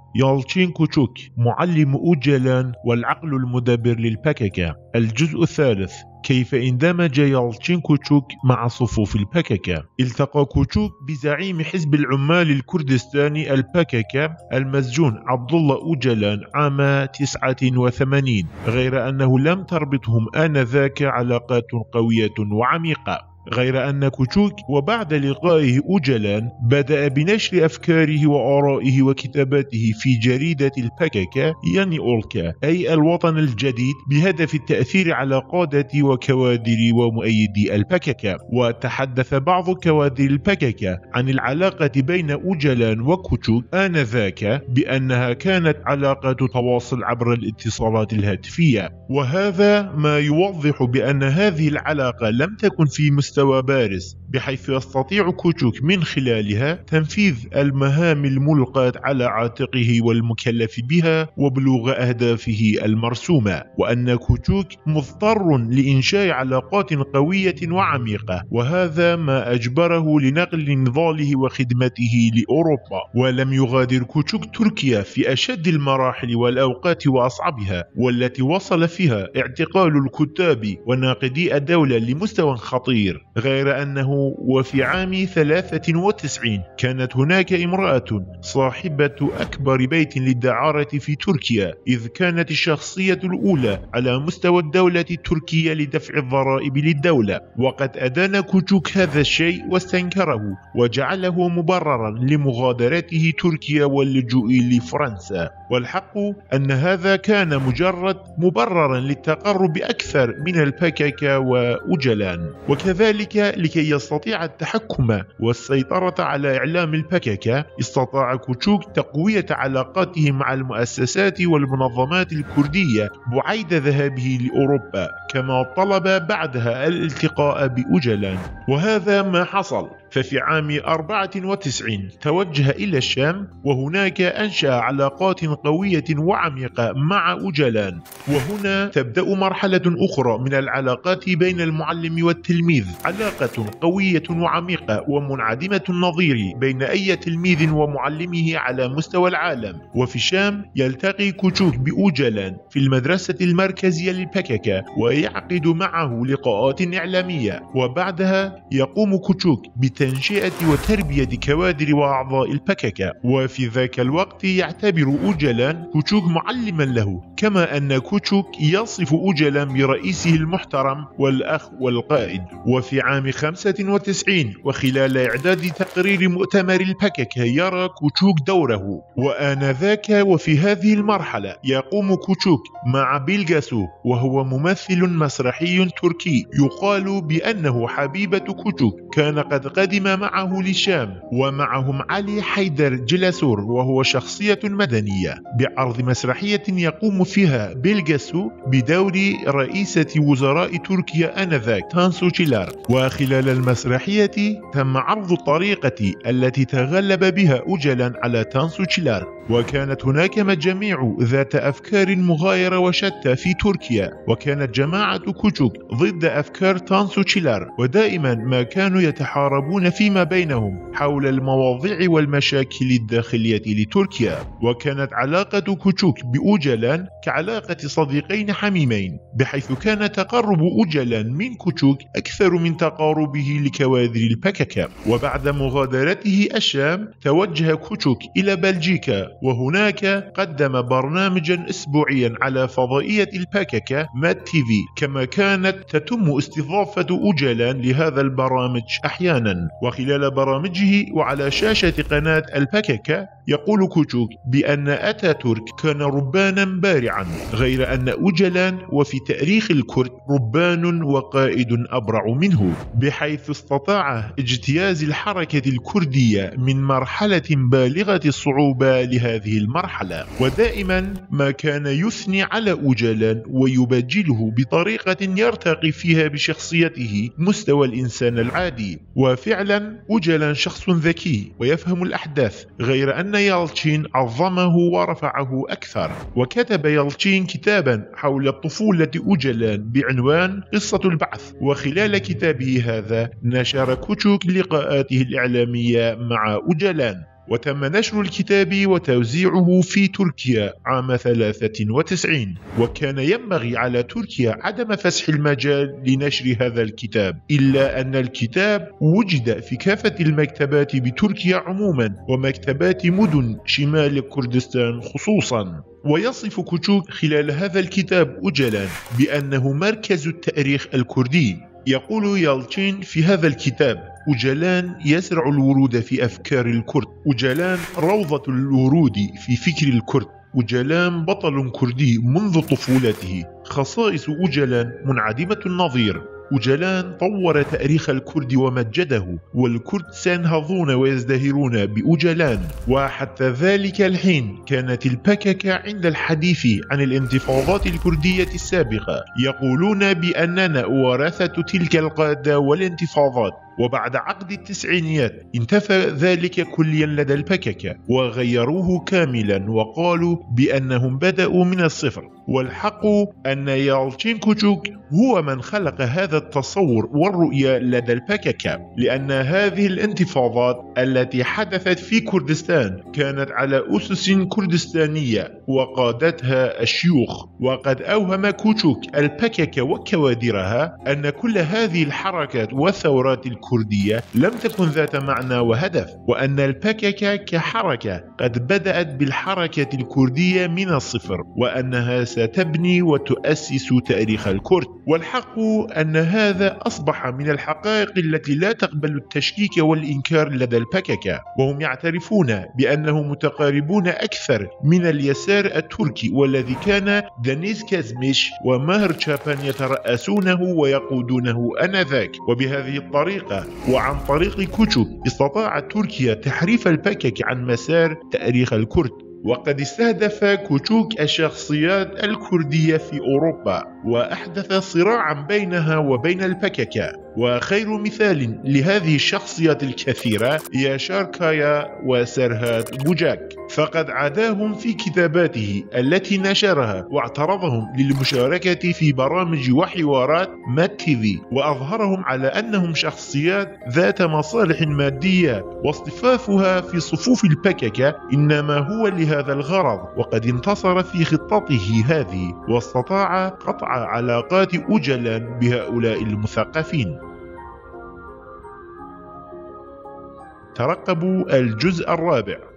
يالتشين كوتشوك معلم أوجلان والعقل المدبر للباكاكا. الجزء الثالث: كيف اندمج يالتشين كوتشوك مع صفوف الباكاكا. التقى كوتشوك بزعيم حزب العمال الكردستاني الباكاكا المسجون عبد الله أوجلان عام 89، غير أنه لم تربطهم آنذاك علاقات قوية وعميقة. غير أن كوتشوك وبعد لقائه أوجلان بدأ بنشر أفكاره وآرائه وكتاباته في جريدة الباكاكا يعني أولكا أي الوطن الجديد، بهدف التأثير على قادة وكوادر ومؤيدي الباكاكا. وتحدث بعض كوادر الباكاكا عن العلاقة بين أوجلان وكوتشوك آنذاك بأنها كانت علاقة تواصل عبر الاتصالات الهاتفية، وهذا ما يوضح بأن هذه العلاقة لم تكن في مستوى بارز، بحيث يستطيع كوتشوك من خلالها تنفيذ المهام الملقاة على عاتقه والمكلف بها وبلوغ أهدافه المرسومة، وأن كوتشوك مضطر لإنشاء علاقات قوية وعميقة، وهذا ما أجبره لنقل نضاله وخدمته لأوروبا. ولم يغادر كوتشوك تركيا في أشد المراحل والأوقات وأصعبها، والتي وصل فيها اعتقال الكتاب وناقدي الدولة لمستوى خطير. غير أنه وفي عام 93 كانت هناك امرأة صاحبة أكبر بيت للدعارة في تركيا، إذ كانت الشخصية الأولى على مستوى الدولة التركية لدفع الضرائب للدولة. وقد أدان كوتشوك هذا الشيء واستنكره وجعله مبررا لمغادرته تركيا واللجوء لفرنسا. والحق أن هذا كان مجرد مبررا للتقرب أكثر من الباكاكا وأوجلان. وكذلك لكي يستطيع التحكم والسيطرة على إعلام الباكاكا، استطاع كوتشوك تقوية علاقاته مع المؤسسات والمنظمات الكردية بعيد ذهابه لأوروبا، كما طلب بعدها الالتقاء بأوجلان، وهذا ما حصل. ففي عام 94 توجه إلى الشام، وهناك أنشأ علاقات قوية وعميقة مع أوجلان. وهنا تبدأ مرحلة أخرى من العلاقات بين المعلم والتلميذ، علاقة قوية وعميقة ومنعدمة النظير بين أي تلميذ ومعلمه على مستوى العالم. وفي الشام يلتقي كوتشوك بأوجلان في المدرسة المركزية للباكاكا ويعقد معه لقاءات إعلامية، وبعدها يقوم كوتشوك بتنشئة وتربية كوادر وأعضاء الباكاكا. وفي ذاك الوقت يعتبر أوجلان كوتشوك معلما له، كما أن كوتشوك يصف أوجلان برئيسه المحترم والأخ والقائد. وفي عام 95 وخلال إعداد تقرير مؤتمر الباكاكا يرى كوتشوك دوره، وآنذاك وفي هذه المرحلة يقوم كوتشوك مع بيلغاسو، وهو ممثل مسرحي تركي يقال بأنه حبيبة كوتشوك، كان قد قدم معه للشام، ومعهم علي حيدر جلاسور وهو شخصية مدنية، بعرض مسرحية يقوم فيها بيلغاسو بدور رئيسة وزراء تركيا آنذاك تانسو تشيلار. وخلال المسرحية تم عرض الطريقة التي تغلب بها أوجلان على تانسو تشيلار، وكانت هناك مجاميع ذات أفكار مغايرة وشتى في تركيا، وكانت جماعة كوتشوك ضد أفكار تانسو تشيلار، ودائما ما كانوا يتحاربون فيما بينهم حول المواضيع والمشاكل الداخلية لتركيا. وكانت علاقة كوتشوك بأوجلان كعلاقة صديقين حميمين، بحيث كان تقرب أوجلان من كوتشوك أكثر من تقاربه لكوادر الباكاكا. وبعد مغادرته الشام توجه كوتشوك إلى بلجيكا، وهناك قدم برنامجا أسبوعيا على فضائية الباكاكا مات تي في، كما كانت تتم استضافة أوجلان لهذا البرامج أحيانا. وخلال برامجه وعلى شاشة قناة الباكاكا يقول كوتشوك بأن أتاتورك كان ربانا بارعا، غير أن أوجلان وفي تاريخ الكرد ربان وقائد أبرع منه، بحيث استطاع اجتياز الحركة الكردية من مرحلة بالغة الصعوبة لهذه المرحلة. ودائما ما كان يثني على أوجلان ويبجله بطريقة يرتقي فيها بشخصيته مستوى الإنسان العادي. وفعلا أوجلان شخص ذكي ويفهم الأحداث، غير أن يالتشين عظمه ورفعه أكثر. وكتب يالتشين كتابا حول طفولة أوجلان بعنوان قصة البعث، وخلال كتابه هذا نشر كوتشوك لقاءاته الإعلامية مع أوجلان. وتم نشر الكتاب وتوزيعه في تركيا عام 93، وكان ينبغي على تركيا عدم فسح المجال لنشر هذا الكتاب، إلا أن الكتاب وجد في كافة المكتبات بتركيا عموما ومكتبات مدن شمال كردستان خصوصا. ويصف كوتشوك خلال هذا الكتاب أجلا بأنه مركز التاريخ الكردي. يقول يالتشين في هذا الكتاب: أجلان يزرع الورود في أفكار الكرد، أجلان روضة الورود في فكر الكرد، أجلان بطل كردي منذ طفولته. خصائص أجلان منعدمة النظير. أجلان طور تاريخ الكرد ومجده، والكرد سينهضون ويزدهرون بأجلان. وحتى ذلك الحين كانت البككة عند الحديث عن الانتفاضات الكردية السابقة يقولون بأننا ورثة تلك القادة والانتفاضات. وبعد عقد التسعينيات انتفى ذلك كليا لدى البككة وغيروه كاملا وقالوا بأنهم بدأوا من الصفر. والحق أن يالتشين كوتشوك هو من خلق هذا التصور والرؤية لدى البككة، لأن هذه الانتفاضات التي حدثت في كردستان كانت على أسس كردستانية وقادتها الشيوخ. وقد أوهم كوتشوك البككة وكوادرها أن كل هذه الحركات والثورات الكردية لم تكن ذات معنى وهدف، وأن البككة كحركة قد بدأت بالحركة الكردية من الصفر، وأنها ستبني وتؤسس تاريخ الكرد. والحق أن هذا أصبح من الحقائق التي لا تقبل التشكيك والإنكار لدى البككة، وهم يعترفون بأنهم متقاربون أكثر من اليسار التركي والذي كان دنيس كازميش وماهر تشابان يترأسونه ويقودونه آنذاك. وبهذه الطريقة وعن طريق كوتشوك استطاعت تركيا تحريف البككة عن مسار تاريخ الكرد. وقد استهدف كوتشوك الشخصيات الكردية في أوروبا وأحدث صراعا بينها وبين البككة، وخير مثال لهذه الشخصيات الكثيرة هي شاركايا وسرهات بوجاك، فقد عاداهم في كتاباته التي نشرها واعترضهم للمشاركة في برامج وحوارات مات تيفي، وأظهرهم على أنهم شخصيات ذات مصالح مادية، واصطفافها في صفوف البككة إنما هو لهذا الغرض. وقد انتصر في خطته هذه واستطاع قطع علاقات أجلان بهؤلاء المثقفين. ترقبوا الجزء الرابع.